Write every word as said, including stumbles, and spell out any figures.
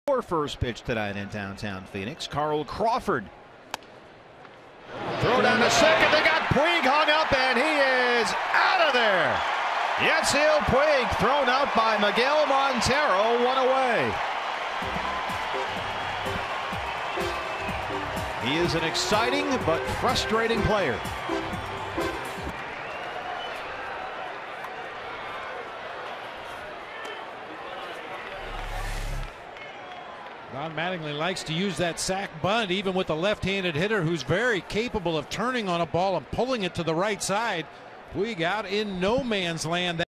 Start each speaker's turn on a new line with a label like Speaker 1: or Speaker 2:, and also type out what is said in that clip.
Speaker 1: Our first pitch tonight in downtown Phoenix. Carl Crawford. Throw down to second. They got Puig hung up, and he is out of there. Yetziel Puig thrown out by Miguel Montero. One away. He is an exciting but frustrating player.
Speaker 2: Ron Mattingly likes to use that sack bunt even with a left-handed hitter who's very capable of turning on a ball and pulling it to the right side. Puig out in no man's land.